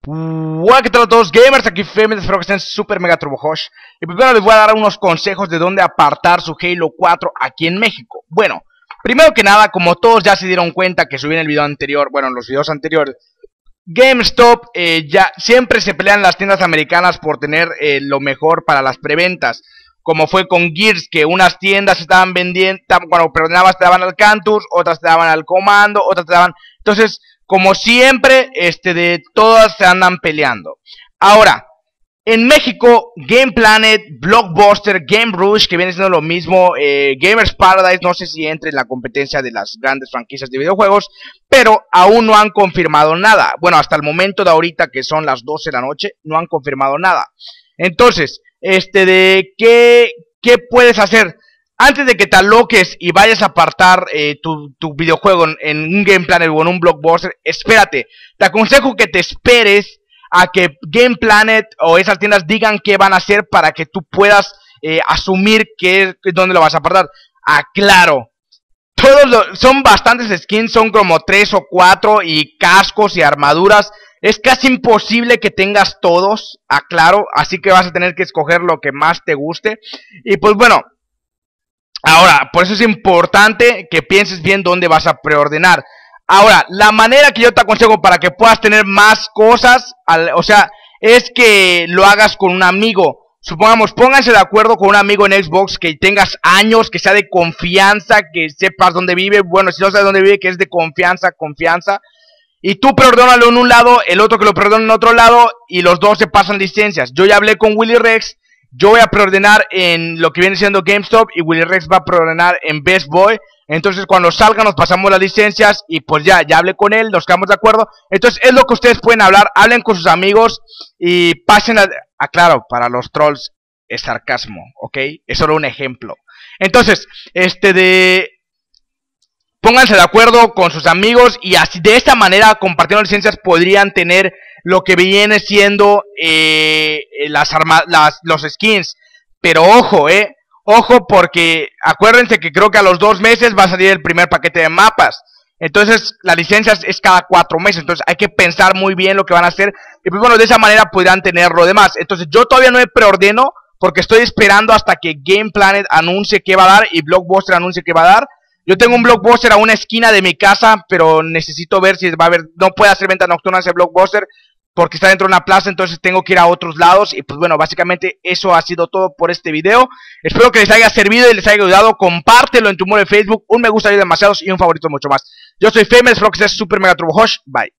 Hola, ¿qué tal a todos gamers? Aquí Femes, espero que estén super mega turbo Hosh. Y primero les voy a dar unos consejos de dónde apartar su Halo 4 aquí en México. Bueno, primero que nada, como todos ya se dieron cuenta que subí en el video anterior, bueno, en los videos anteriores, GameStop ya siempre se pelean las tiendas americanas por tener lo mejor para las preventas. Como fue con Gears, que unas tiendas estaban vendiendo, cuando preordenabas te daban al Cantus, otras te daban al Comando, otras te daban... Entonces, como siempre, de todas se andan peleando. Ahora, en México, Game Planet, Blockbuster, Game Rush, que viene siendo lo mismo, Gamers Paradise, no sé si entre en la competencia de las grandes franquicias de videojuegos, pero aún no han confirmado nada. Bueno, hasta el momento de ahorita, que son las 12 de la noche, no han confirmado nada. Entonces, ¿qué puedes hacer? Antes de que te aloques y vayas a apartar tu videojuego en un Game Planet o en un Blockbuster, espérate. Te aconsejo que te esperes a que Game Planet o esas tiendas digan qué van a hacer para que tú puedas asumir dónde lo vas a apartar. Claro. Son bastantes skins, son como 3 o 4 y cascos y armaduras. Es casi imposible que tengas todos, claro. Así que vas a tener que escoger lo que más te guste. Y pues bueno. Ahora, por eso es importante que pienses bien dónde vas a preordenar. Ahora, la manera que yo te aconsejo para que puedas tener más cosas, es que lo hagas con un amigo. Supongamos, pónganse de acuerdo con un amigo en Xbox que tengas años, que sea de confianza, que sepas dónde vive. Bueno, si no sabes dónde vive, que es de confianza. Y tú perdónalo en un lado, el otro que lo perdona en otro lado, y los dos se pasan licencias. Yo ya hablé con Willy Rex. Yo voy a preordenar en lo que viene siendo GameStop y Willy Rex va a preordenar en Best Boy. Entonces cuando salgan nos pasamos las licencias y pues ya hablé con él, nos quedamos de acuerdo. Entonces es lo que ustedes pueden hablar, hablen con sus amigos y pasen claro, para los trolls es sarcasmo, ¿ok? Es solo un ejemplo. Entonces, pónganse de acuerdo con sus amigos y así de esta manera, compartiendo licencias, podrían tener lo que viene siendo los skins. Pero ojo, ojo, porque acuérdense que creo que a los 2 meses va a salir el primer paquete de mapas. Entonces la licencia es cada 4 meses. Entonces hay que pensar muy bien lo que van a hacer. Y pues bueno, de esa manera podrán tener lo demás. Entonces yo todavía no me preordeno porque estoy esperando hasta que Game Planet anuncie qué va a dar y Blockbuster anuncie qué va a dar. Yo tengo un Blockbuster a una esquina de mi casa, pero necesito ver si va a haber... No puede hacer venta nocturna ese Blockbuster porque está dentro de una plaza, entonces tengo que ir a otros lados. Y pues bueno, básicamente eso ha sido todo por este video. Espero que les haya servido y les haya ayudado. Compártelo en tu muro de Facebook. Un me gusta ayuda demasiados y un favorito mucho más. Yo soy Femes, espero que seas super mega turbo Hosh. Bye.